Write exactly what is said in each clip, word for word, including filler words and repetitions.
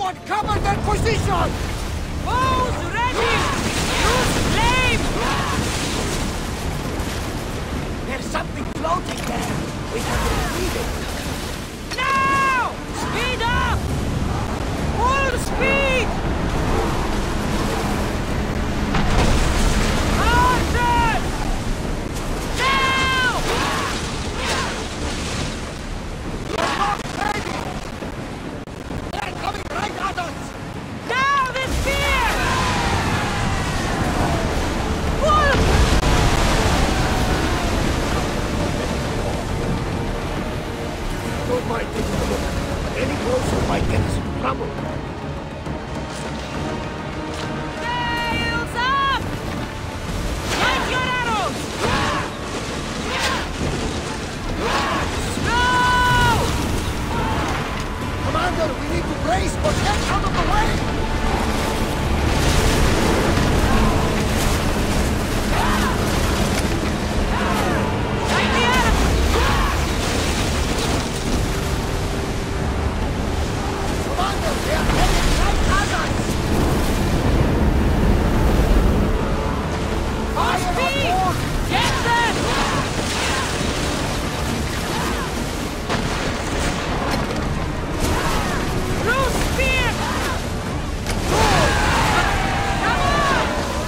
Someone cover that position! Bows ready! Use flame! There's something floating there! We can retrieve it! Now! Speed up! Full speed! Archers! Now! They're coming right at us! Now the spear! Full! Don't mind taking a look, but any closer might get us into trouble. Sails up! Light your arrows! Slow! Commander, we need to brace or get out of the way! Light the arrows! Commander, they are heading right at us! Fire on Speed! board! Get them! Blue spear! Come on!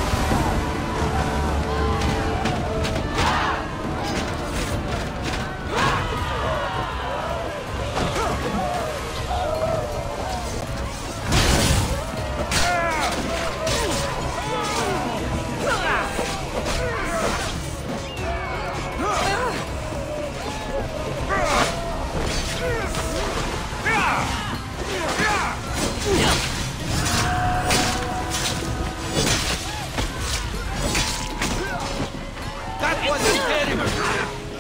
That wasn't terrible!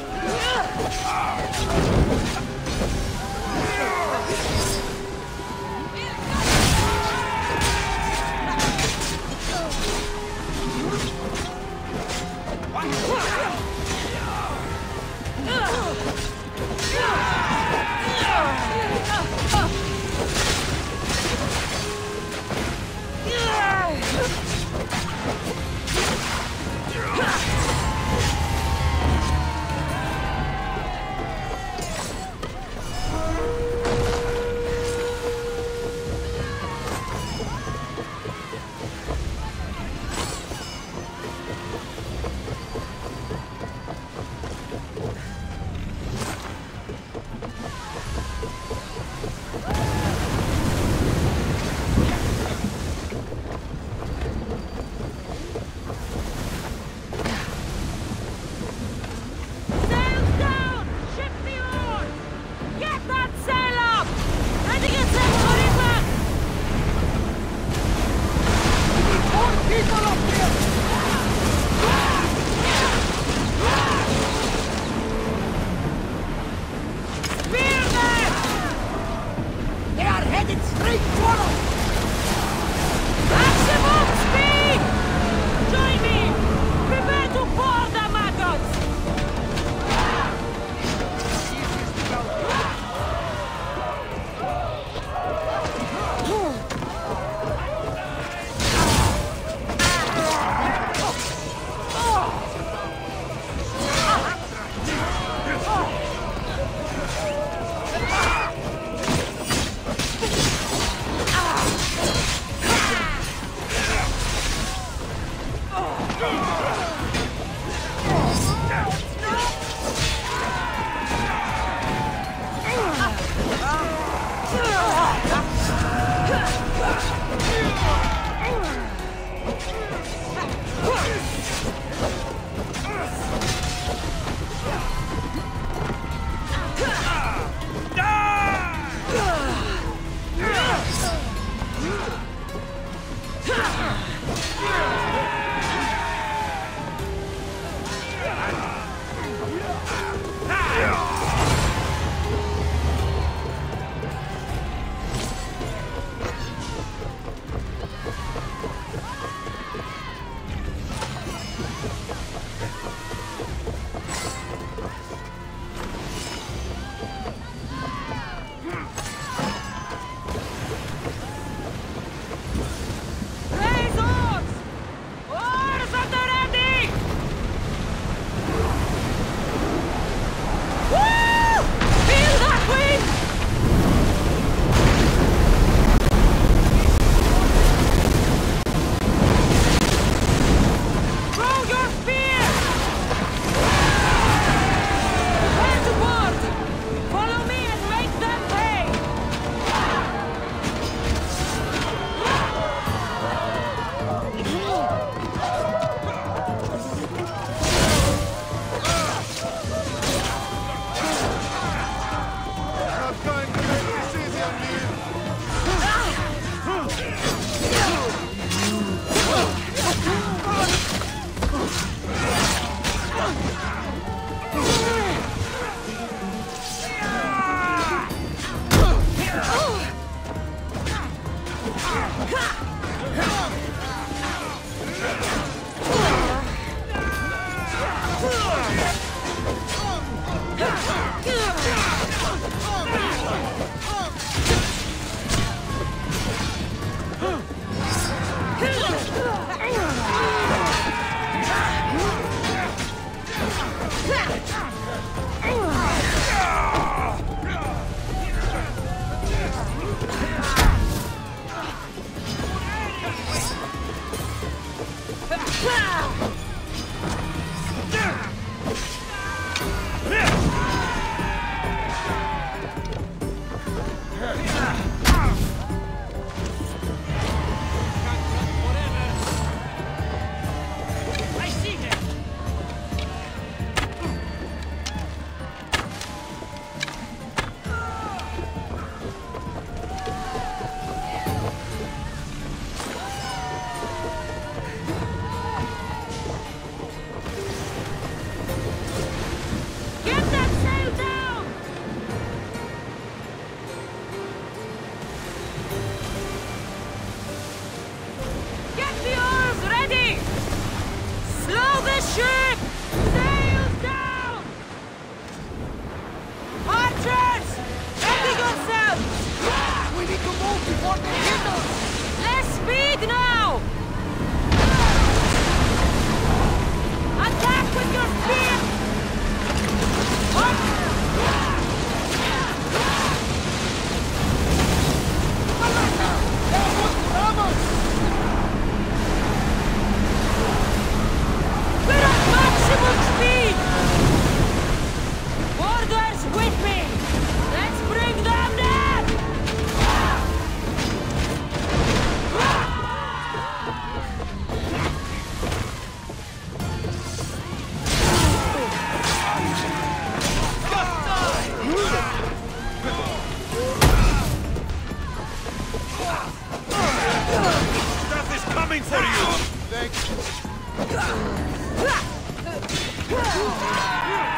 Sails down! Ship the oars! Get that sail up! Ready to get set for impact! More people up here! Spear them! They are headed straight for us! Maximum speed! Join me! Prepare to board the maggots! it now! Attack with your spear! Up! We're at maximum speed! Orders with me! Let's bring them down! Death is coming for you! Thank you.